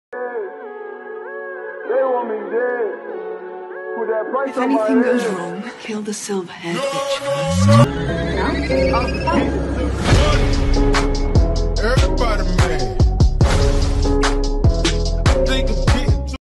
They want me dead. Put that price If on my anything goes head. wrong, kill the silver-haired bitch first.